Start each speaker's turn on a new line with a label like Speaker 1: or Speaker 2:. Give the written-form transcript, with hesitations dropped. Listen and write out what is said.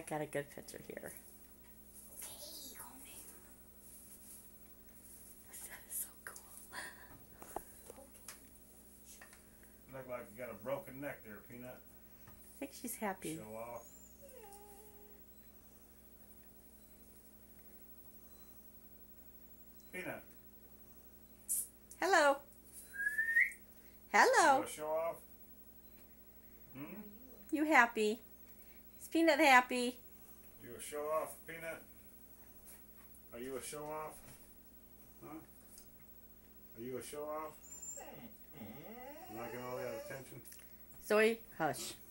Speaker 1: got a good picture here.
Speaker 2: Okay, calm down.
Speaker 1: That is so cool.
Speaker 3: Look like you got a broken neck there, Peanut.
Speaker 1: I think she's happy.
Speaker 3: Show off. Peanut.
Speaker 1: Hello.
Speaker 3: You
Speaker 1: Hello.
Speaker 3: want to show off? Hmm?
Speaker 1: You happy? Is Peanut happy?
Speaker 3: You a show off, Peanut? Are you a show off? Huh? Are you a show off? You not getting all that attention?
Speaker 1: Zoe, hush.